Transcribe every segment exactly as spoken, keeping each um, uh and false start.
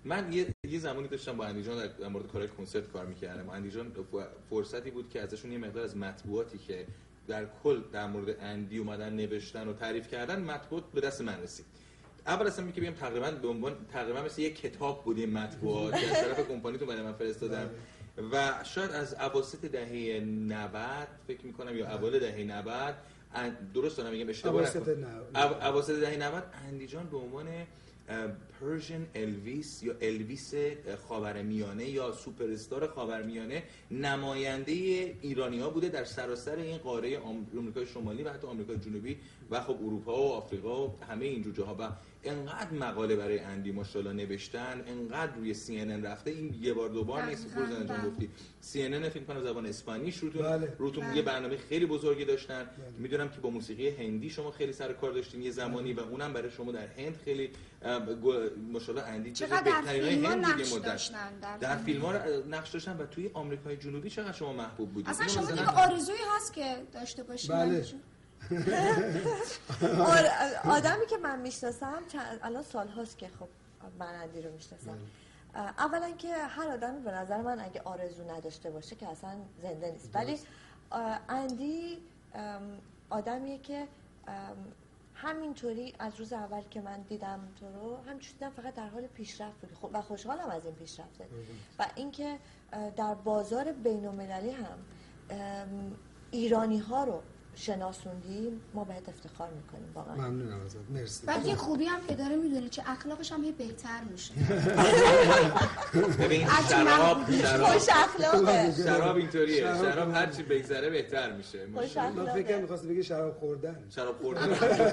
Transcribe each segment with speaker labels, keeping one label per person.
Speaker 1: من یه یه زمانی داشتم با اندیجان در مورد کارهای کنسرت کار می‌کردم. اندیجان فرصتی بود که ازشون یه مقدار از مطبوعاتی که در کل در مورد اندی اومدن نوشتن و تعریف کردن، مطبوعات به دست من رسید. اول اصلا میگم تقریبا به عنوان تقریبا مثل یک کتاب بود این مطبوعات که از طرف کمپانی تو برای من فرستادن و شاید از اواسط دهه نود فکر می‌کنم یا اوایل دهه نود، درست دارم میگم اشتباه نکنم، اواسط دهه نود اندیجان به عنوان پرژن الویس یا الویس خاورمیانه یا سوپر استار خاورمیانه نماینده ایرانی‌ها بوده در سراسر این قاره آمریکای شمالی و حتی آمریکای جنوبی و خب اروپا و آفریقا و همه اینجور جاها. و انقدر مقاله برای اندی ماشاءالله نوشتن، انقدر روی سی ان ان رفته، این یه بار دو بار نیست. فرزانه جان گفتی سی ان ان فکر کنم زبان اسپانیش روتون بله. روتون بله. یه برنامه خیلی بزرگی داشتن. بله. میدونم که با موسیقی هندی شما خیلی سر کار داشتین یه زمانی بله. و اونم برای شما در هند خیلی ماشاءالله اندی
Speaker 2: چقدر بهترین هند دیگه مدت
Speaker 1: در, در فیلم ها نقش داشتن و توی آمریکای جنوبی چقدر شما محبوب بودید.
Speaker 2: اصلا شما دیگه آرزویی هست که داشته باشید.
Speaker 3: بله.
Speaker 4: آدمی که من میشناسم الان سال هاست که خب من اندی رو میشناسم. اولا که هر آدمی به نظر من اگه آرزو نداشته باشه که اصلا زنده نیست، ولی اندی آدمیه که همینطوری از روز اول که من دیدم تو رو همینجوری دیدم فقط در حال پیشرفت بود و خوشحالم از این پیشرفته و اینکه در بازار بین‌المللی هم ایرانی ها رو شناسوندیم، ما بهت افتخار میکنیم واقعا.
Speaker 3: ممنونم ازت. مرسی.
Speaker 2: بعد یه خوبی هم که داره میدونه چه اخلاقش هم هی بهتر میشه.
Speaker 1: ببین شراب شراب
Speaker 4: خوش اخلاقه.
Speaker 1: شراب اینطوریه، شراب هر چی بگذره بهتر میشه.
Speaker 3: من فکر می‌خواستم بگه شراب خوردن.
Speaker 1: شراب خوردن.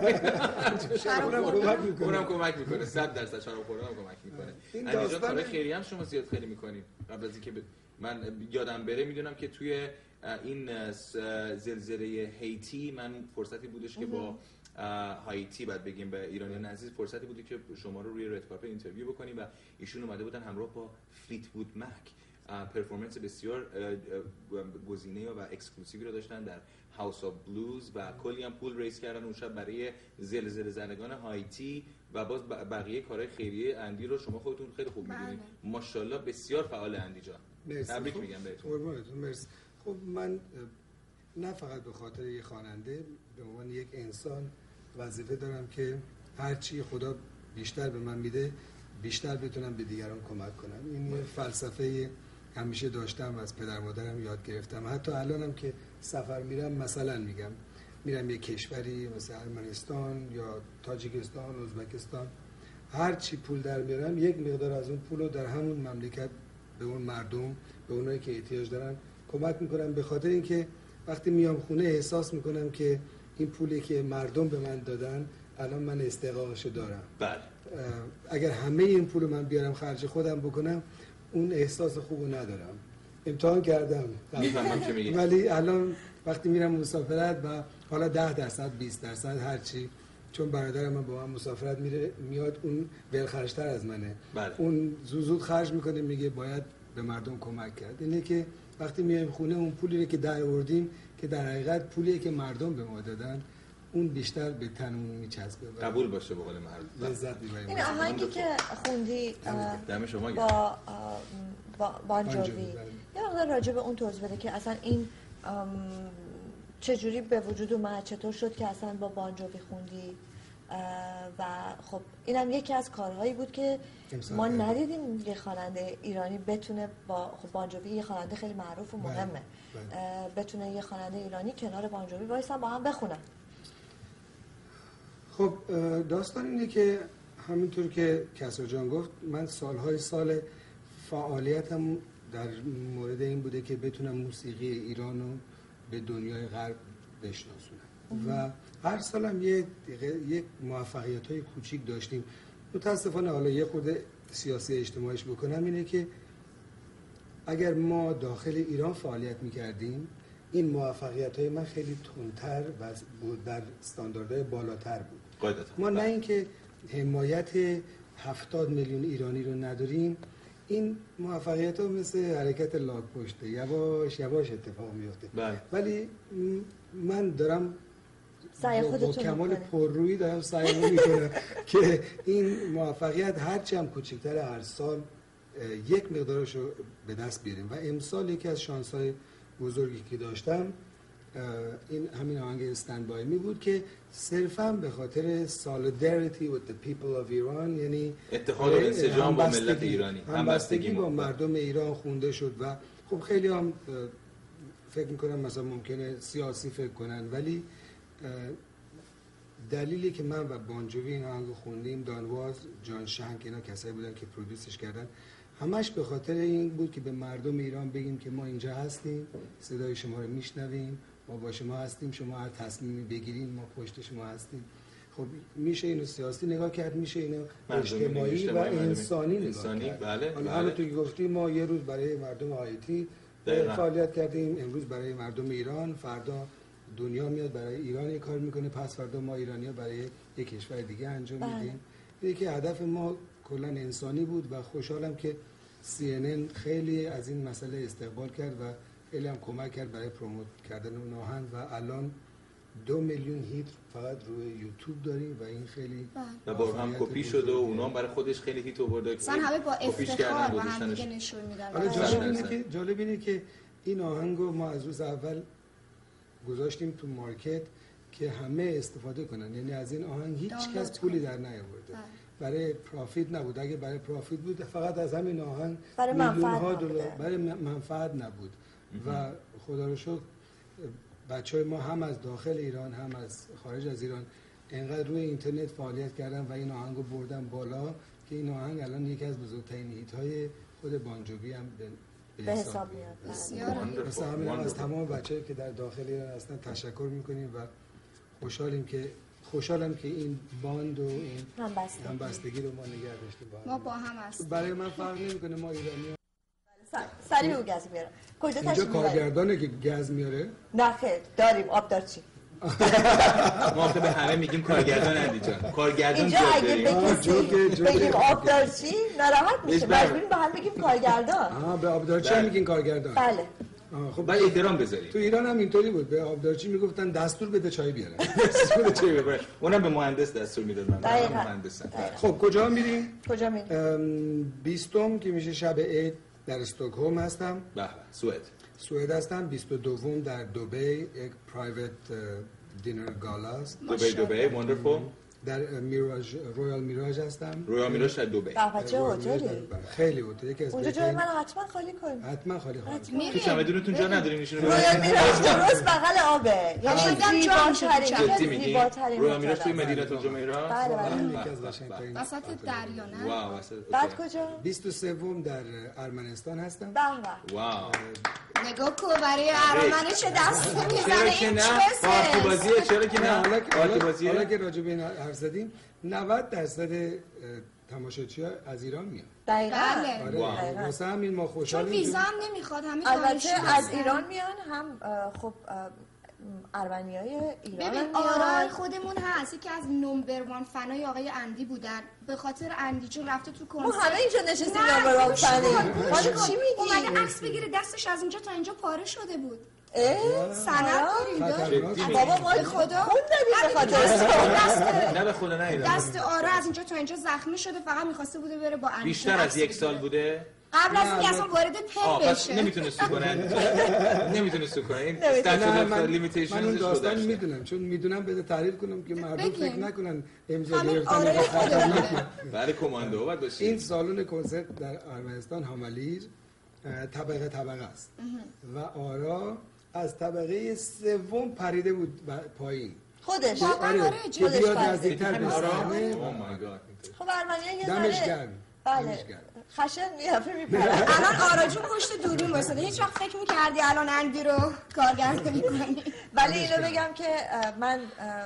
Speaker 3: شراب خوردن
Speaker 1: اونم کمک میکنه. صد درصد شراب خوردن هم کمک میکنه. اندیجان کارهای خیریه هم شما زیاد خیلی میکنید. قبل از اینکه من یادم بره میدونم که توی این زلزله هایتی من فرصتی بودش که با هایتی بعد بگیم به ایرانیان عزیز فرصتی بودی که شما رو روی رد کارپت اینترویو بکنیم و ایشون اومده بودن همراه با فلیت وود مک. پرفورمنس بسیار گزینه و اکسکلوسیوی رو داشتن در هاوس آف بلوز و کلی هم پول ریس کردن اون شب برای زلزله زدگان هایتی و باز بقیه کارهای خیریه اندی رو شما خودتون خیلی خوب می‌دونید. ماشاءالله بسیار فعال اندی جان. تبریک میگم بهتون.
Speaker 3: مرسی. خب من نه فقط به خاطر یک خواننده، به عنوان یک انسان وظیفه دارم که هرچی خدا بیشتر به من میده بیشتر بتونم به دیگران کمک کنم. این یه فلسفه همیشه داشتم، از پدر مادرم یاد گرفتم. حتی الانم که سفر میرم مثلا میگم میرم یک کشوری مثل ارمنستان یا تاجیکستان، ازبکستان، هرچی پول در میارم یک مقدار از اون پول رو در همون مملکت به اون مردم، به اونایی که احتیاج دارن کمک میکنم، به خاطر اینکه وقتی میام خونه احساس میکنم که این پولی که مردم به من دادن الان من استحقاقشو دارم.
Speaker 1: بله.
Speaker 3: اگر همه این پولو من بیارم خرج خودم بکنم اون احساس خوبو ندارم. امتحان کردم ولی الان وقتی میرم مسافرت و حالا ده درصد بیست درصد هرچی، چون برادرم من با من مسافرت میره میاد اون ولخرج‌تر از منه.
Speaker 1: بله.
Speaker 3: اون زود زود خرج میکنه، میگه باید به مردم کمک کرد. اینه که وقتی میایم خونه اون پولی که در آوردیم که در حقیقت پولی که مردم به ما دادن اون بیشتر به تنمون میچسبه.
Speaker 1: قبول باشه به قول معروف.
Speaker 3: لذت میبریم.
Speaker 4: این آهنگی که خوندی
Speaker 1: دم شما
Speaker 4: با با بانجوی یه مقدار راجع به اون توضیح بده که اصلا این چجوری به وجود اومد، چطور شد که اصلا با بانجوی خوندی و خب اینم یکی از کارهایی بود که ما ندیدیم یه خواننده ایرانی بتونه با خب بانجوی یه خواننده خیلی معروف و مهمه بله. بله. بتونه یه خواننده ایرانی کنار بانجوی وایسن با هم بخونن.
Speaker 3: خب داستان اینه که همینطور که کسرا جان گفت من سالهای سال فعالیتم در مورد این بوده که بتونم موسیقی ایران رو به دنیای غرب بشناسونم و هر سالم یه یک موفقیت‌های کوچیک داشتیم. متاسفانه حالا یه خورده سیاسی اجتماعیش بکنم اینه که اگر ما داخل ایران فعالیت می‌کردیم این موفقیت‌های من خیلی تندتر و در استانداردهای بالاتر بود. ما نه اینکه حمایت هفتاد میلیون ایرانی رو نداریم، این موفقیت ها مثل حرکت لاک پشته یواش یواش اتفاق میفته. ولی من دارم
Speaker 4: سعی
Speaker 3: با, با
Speaker 4: خودتون
Speaker 3: کمال
Speaker 4: می‌کنید.
Speaker 3: پررویی دارم سعی میکنم که این موفقیت هرچی هم کوچکتر هر سال اه، یک مقدارش رو به دست بیاریم و امسال یکی از شانس‌های بزرگی که داشتم اه، این همین آهنگ استند بای می بود که صرفاً به خاطر solidarity with the people of Iran، یعنی
Speaker 1: اتحاد و انسجام با ملت
Speaker 3: همبستگی-
Speaker 1: ایرانی،
Speaker 3: همبستگی
Speaker 1: همبستگی
Speaker 3: با
Speaker 1: ما.
Speaker 3: مردم ایران خونده شد و خب خیلی هم اه، فکر میکنم مثلا ممکنه سیاسی فکر کنن، ولی اه، دلیلی که من و بانجوی این آهنگو خوندیم، دانواز، جان شنک، اینا کسایی بودن که پرودوسش کردن، همش به خاطر این بود که به مردم ایران بگیم که ما اینجا هستیم، صدای شما رو میشنویم، ما با شما هستیم، شما هر تصمیمی بگیرین ما پشت شما هستیم. خب میشه اینو سیاسی نگاه کرد، میشه اینو اجتماعی و انسانی نگاه
Speaker 1: انسانی،
Speaker 3: کرد.
Speaker 1: بله،
Speaker 3: حالا
Speaker 1: بله.
Speaker 3: همونطور که گفتی ما یه روز برای مردم آیتی
Speaker 1: دقیقاً.
Speaker 3: فعالیت کردیم، امروز برای مردم ایران، فردا دنیا میاد برای ایران یه کار میکنه، پس فردا ما ایرانی‌ها برای یک کشور دیگه انجام
Speaker 4: بله.
Speaker 3: میدیم. اینه که هدف ما کلا انسانی بود و خوشحالم که سی ان ان خیلی از این مسئله استقبال کرد و خیلی هم کمک کرد برای پروموت کردن اون آهنگ و الان دو میلیون هیت فقط روی یوتیوب داریم و این خیلی
Speaker 1: و با هم کپی شد و
Speaker 3: بزرگیه.
Speaker 1: اونا هم برای خودش خیلی هیت آورده.
Speaker 2: مثلا همه با
Speaker 1: کپیش
Speaker 2: افتخار
Speaker 1: کردن،
Speaker 2: با هم
Speaker 1: گذاشتنش.
Speaker 2: دیگه نشون میدن.
Speaker 3: حالا
Speaker 2: و
Speaker 3: جالب
Speaker 1: صد
Speaker 3: اینه
Speaker 1: درصد.
Speaker 3: که جالب اینه که این آهنگو ما از روز اول گذاشتیم تو مارکت که همه استفاده کنن، یعنی از این آهنگ هیچ
Speaker 2: دانلود
Speaker 3: کس پولی
Speaker 2: کنن.
Speaker 3: در نیاورده. برای پروفیت نبود، اگه برای پروفیت بود فقط از همین آهنگ
Speaker 4: برای
Speaker 3: میلیون
Speaker 4: منفعت
Speaker 3: ها
Speaker 4: نبوده.
Speaker 3: دلار برای منفعت نبود و خدا رو شکر بچهای ما هم از داخل ایران هم از خارج از ایران انقدر روی اینترنت فعالیت کردن و این آهنگو بردن بالا که این آهنگ الان یکی از بزرگترین هیت‌های خود بانجوی هم به
Speaker 4: به حساب میاد.
Speaker 2: بسیار
Speaker 3: مثل همین هم از تمام بچه‌ای که در داخل ایران هستن تشکر میکنیم و خوشحالیم که خوشحالم که این باند و این
Speaker 4: همبستگی.
Speaker 3: همبستگی رو ما نگه داشتیم با هم.
Speaker 2: ما با هم هستیم.
Speaker 3: برای من فرق نمیکنه، ما ایرانی
Speaker 4: سریع او گز میاره. کجا
Speaker 3: اینجا
Speaker 4: تشریف میبرید؟
Speaker 3: کارگردانه که گز میاره.
Speaker 4: نه خیر داریم آبدارچی.
Speaker 1: ما آخه به همه میگیم کارگردان اندی جان. کارگردان
Speaker 4: اینجا
Speaker 1: زیاد
Speaker 4: اگه
Speaker 1: داریم.
Speaker 4: به
Speaker 3: آه،
Speaker 4: کسی
Speaker 3: جوک- جوک.
Speaker 4: بگیم آبدارچی ناراحت میشه،
Speaker 1: بهش بر-
Speaker 4: مجبوریم به هم بگیم کارگردان.
Speaker 3: آها به آبدارچی
Speaker 1: بله.
Speaker 3: میگین کارگردان.
Speaker 4: بله.
Speaker 3: آه، خب
Speaker 1: باید احترام بذاریم.
Speaker 3: تو ایران هم اینطوری بود، به آبدارچی میگفتن دستور بده چای بیاره.
Speaker 1: چه ببره. اونم به مهندس دستور میداد، من
Speaker 4: دقیقاً.
Speaker 1: مهندسم.
Speaker 3: خب کجا میریم؟
Speaker 4: کجا میریم؟
Speaker 3: بیستم که میشه شب عید در استکهلم هستم،
Speaker 1: به به، سوئد.
Speaker 3: سوئد هستم. بیست و دوم در دبی یک پرایوت دینر گالا است.
Speaker 1: دبی دبی وندرفول.
Speaker 3: در میراج رویال میراج هستم.
Speaker 1: رویا میراش در دبی.
Speaker 4: به چه
Speaker 3: رویال
Speaker 4: هتلی؟
Speaker 3: میراج در- خیلی هتل، یکی از
Speaker 4: اونجا جای
Speaker 3: بهترین-
Speaker 4: من حتما خالی کنیم.
Speaker 3: حتما خالی خواهد شد.
Speaker 2: میریم.
Speaker 1: تو چمدونتون جا نداریم نشونه
Speaker 4: رویا
Speaker 1: بدید؟
Speaker 4: میراج درست بغل آبه، یعنی
Speaker 2: شاید جا میشه
Speaker 4: زیباترین
Speaker 2: تو
Speaker 1: جدی
Speaker 4: یکی از
Speaker 1: میگی؟
Speaker 4: زیباترین
Speaker 1: رویا میراش توی
Speaker 4: هتل
Speaker 1: مدینه
Speaker 4: است.
Speaker 1: الجمیرات.
Speaker 4: بله، بله.
Speaker 3: این
Speaker 1: به،
Speaker 3: یکی از
Speaker 1: به،
Speaker 3: قشنگ‌ترین
Speaker 2: وسط
Speaker 3: هتل.
Speaker 2: دریا نه؟
Speaker 1: واو، واسه-
Speaker 4: بعد
Speaker 1: اوکی.
Speaker 4: کجا؟
Speaker 3: بیست و سوم در ارمنستان هستم.
Speaker 4: به به.
Speaker 1: واو.
Speaker 2: نگاه کو برای ارامنه چه دست
Speaker 1: چرا
Speaker 2: میزنه
Speaker 1: که
Speaker 2: این
Speaker 1: نه؟
Speaker 2: چه
Speaker 1: پارتی بازیه، چرا که
Speaker 3: نه،
Speaker 1: نه؟
Speaker 3: حالا که
Speaker 1: پارتی
Speaker 3: حالا,
Speaker 1: بازیه.
Speaker 3: حالا که راجع به این حرف زدیم، نود درصد تماشاچی‌ها از ایران میان.
Speaker 4: دقیقاً.
Speaker 2: بله.
Speaker 3: آره
Speaker 1: واو.
Speaker 4: دقیقاً.
Speaker 3: واسه همین ما
Speaker 2: چون
Speaker 3: خوشحالیم.
Speaker 2: ویزا هم نمیخواد، همه خارجی
Speaker 4: البته از
Speaker 2: هستن.
Speaker 4: ایران میان، هم اه، خب ارمنی های ایران
Speaker 2: ببین
Speaker 4: هم
Speaker 2: آرای
Speaker 4: میان.
Speaker 2: خودمون هست یکی از نمبر وان فنای آقای اندی بودن، به خاطر اندی چون رفته تو
Speaker 4: ما
Speaker 2: کنسرت.
Speaker 4: همه اینجا نشستیم
Speaker 2: نه،
Speaker 4: نمبر وان
Speaker 2: گوش
Speaker 4: فنی.
Speaker 2: کن، گوش
Speaker 4: حالا
Speaker 2: کن.
Speaker 4: چی میگی؟
Speaker 2: اومده عکس بگیره دستش از اینجا تا اینجا پاره شده بود.
Speaker 4: اه،
Speaker 2: سند داریم داشت.
Speaker 3: خطرناک.
Speaker 1: جدی
Speaker 4: بابا ما
Speaker 2: به خدا
Speaker 4: خون دادیم به
Speaker 2: همین
Speaker 4: خاطر
Speaker 2: دست دست
Speaker 1: نه به خدا نه
Speaker 2: دست آره از اینجا تا اینجا زخمی شده، فقط میخواسته بوده بره با اندی
Speaker 1: بیشتر از یک سال بوده.
Speaker 2: قبل از
Speaker 3: نه،
Speaker 2: اینکه اصلا وارد
Speaker 1: آه
Speaker 2: پل
Speaker 1: پس
Speaker 2: بشه.
Speaker 1: نمیتونست سو کنن. نمیتونست سو کنن. این
Speaker 4: نمیتونه.
Speaker 1: استاتوت
Speaker 3: نه،
Speaker 1: اف
Speaker 3: من, من
Speaker 1: لیمیتیشنز
Speaker 3: اون
Speaker 1: رو
Speaker 3: داستان
Speaker 1: داشته.
Speaker 3: میدونم، چون میدونم بده تعریف کنم که مردم
Speaker 2: بگین.
Speaker 3: فکر نکنن امضا
Speaker 2: همین
Speaker 3: گرفتن
Speaker 2: آره
Speaker 3: اینقدر خطرناکه.
Speaker 2: خودمونه.
Speaker 1: بله کماندو باید
Speaker 3: این
Speaker 1: باشی.
Speaker 3: سالن کنسرت در ارمنستان هامالیر اه، طبقه طبقه است و آرا از طبقه سوم پریده بود ب- پایین.
Speaker 4: خودش.
Speaker 2: واقعا
Speaker 3: آره
Speaker 2: آره،
Speaker 3: که
Speaker 2: جدی.
Speaker 3: بیاد
Speaker 4: خودش
Speaker 3: نزدیکتر به
Speaker 1: آرا.
Speaker 3: صحنه.
Speaker 1: او مای گاد.
Speaker 4: خب ارمنی یه
Speaker 3: دمش
Speaker 4: ذره-
Speaker 3: گرم.
Speaker 4: بله
Speaker 3: دمش گرم.
Speaker 4: خشن میافه میپره.
Speaker 2: الان آرا جون پشت دوربین وایساده، هیچ وقت فکر می‌کردی الان اندی رو کارگردانی کنی؟
Speaker 4: ولی اینو بگم که اه، من اه،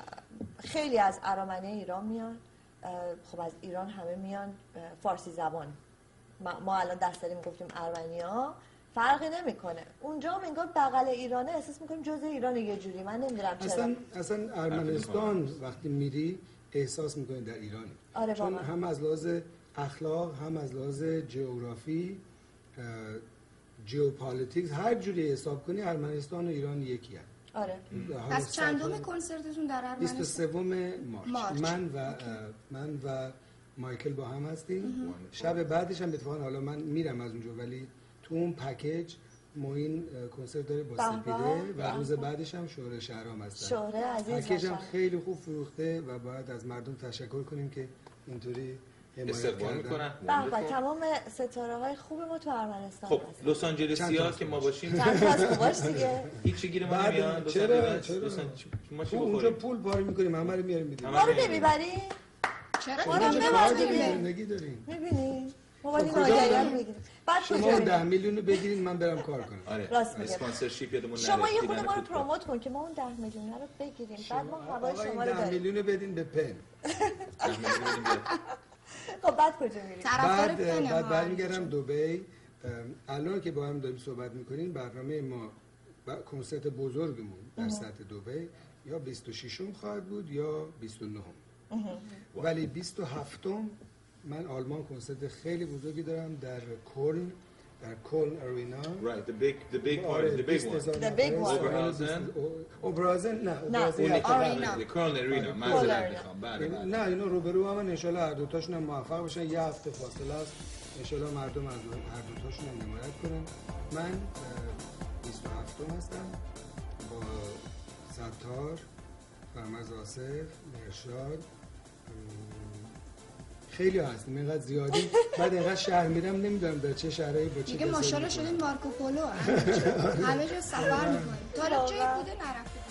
Speaker 4: خیلی از ارامنه ایران میان، اه، خب از ایران همه میان اه، فارسی زبان. ما, ما الان دست داریم گفتیم ارمنیا، فرقی نمیکنه. اونجا هم انگار بغل ایرانه، احساس میکنیم جزء ایران یه جوری، من نمیدونم چرا.
Speaker 3: اصلا اصلا ارمنستان وقتی میری احساس میکنی در ایرانی.
Speaker 4: آره
Speaker 3: چون
Speaker 4: واقعا.
Speaker 3: هم از لحاظ اخلاق، هم از لحاظ جغرافی، ژئوپالیتیکس، هر جوری حساب کنی ارمنستان و ایران یکی هست.
Speaker 4: آره.
Speaker 2: پس چندم کنسرتتون در ارمنستان؟
Speaker 3: بیست و سوم مارچ.
Speaker 2: مارچ.
Speaker 3: من و من و مایکل با هم هستیم. شب بعدش هم اتفاقا حالا من میرم از اونجا، ولی تو اون پکیج موین کنسرت داره با سپیده و روز بعدش هم شهره شهرام هستن.
Speaker 4: شهره عزیز
Speaker 3: پکیج هم خیلی خوب فروخته و باید از مردم تشکر کنیم که اینطوری
Speaker 1: استقبال میکنن.
Speaker 4: بله، تمام ستاره های خوب ما تو ارمنستان
Speaker 1: خب لس آنجلسیا که ما باشیم
Speaker 4: چند تاست باش دیگه
Speaker 1: هیچ گیر ما نمیاد.
Speaker 3: چرا چرا
Speaker 1: ما چی
Speaker 3: اونجا پول پاری میکنیم، همه رو میاریم میدیم.
Speaker 4: ما رو نمیبری؟
Speaker 2: چرا؟
Speaker 4: ما رو ببر دیگه.
Speaker 3: زندگی داریم.
Speaker 4: میبینی؟ ما باید این آگهی رو بگیریم. بعد
Speaker 3: شما
Speaker 4: کجا
Speaker 3: ده میلیون رو بگیرید من برم کار کنم.
Speaker 1: آره
Speaker 4: راست میگه.
Speaker 1: اسپانسرشیپ یادمون نره.
Speaker 4: شما یه خود ما رو پروموت کن که ما اون ده میلیون رو بگیریم، بعد ما هوای شما رو
Speaker 3: ده
Speaker 4: داریم.
Speaker 3: میلیون رو بدین به پن.
Speaker 4: خب بعد کجا میریم؟
Speaker 3: بعد بعد برمیگردم دبی. الان که با هم داریم صحبت میکنیم برنامه ما کنسرت بزرگمون در سطح دبی یا بیست و ششم خواهد بود یا بیست و نهم. ولی بیست و هفتم من آلمان کنسرت خیلی بزرگی دارم در کلن، در کلن ارینا.
Speaker 1: Right, the big the big part, the big one.
Speaker 4: The big one.
Speaker 1: Oberhausen.
Speaker 3: اوبرازن نه
Speaker 2: اون آرینا.
Speaker 1: The Köln Arena. معذرت میخوام. بله بله.
Speaker 3: نه اینا روبرو هم ان شاء الله هر دو تاشون هم موفق باشن. یه هفته فاصله است. ان شاء الله مردم از هر دو تاشون هم حمایت کنن. من بیست و هفتم هستم با ستار، فرمز آصف، مرشاد، خیلی هستیم اینقدر زیادی. بعد اینقدر شهر میرم نمیدونم در چه شهرهایی با چه
Speaker 2: دیگه ماشاءالله شدین مارکو پولو. همه جا سفر میکنیم. تا حالا جایی بوده نرفته؟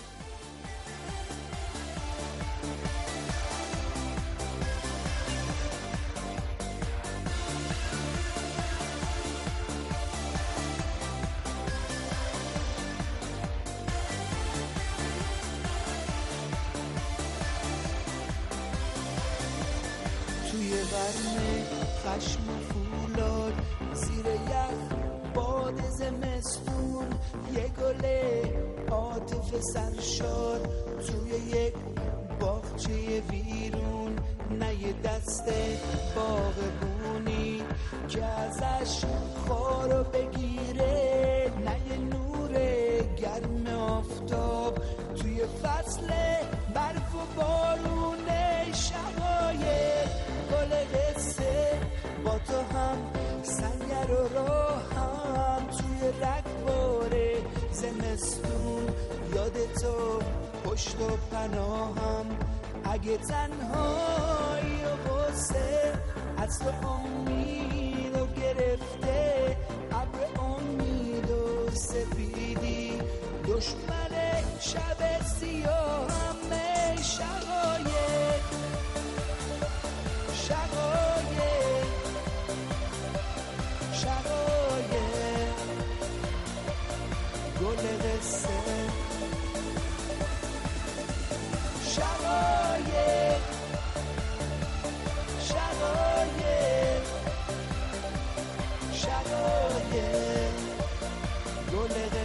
Speaker 5: خشم فولاد زیر یخ باد زمستون، یه گل عاطفه سرشار توی یک باغچه ویرون، نه یه دسته باغبونی که ازش خارو بگیره، نه یه نور گرم آفتاب توی فصل برف و بارونه، شبای گل قصه با تو هم سنگر و راهم توی رگبار زمستون، یاد تو پشت و پناهم، اگه تنهایی و غصه از تو امید و گرفته، ابر امید و سفیدی دشمن شب سیاه همه شقایق شقایق شقایق گل قصه شقایق شقایق شقایق گل قصه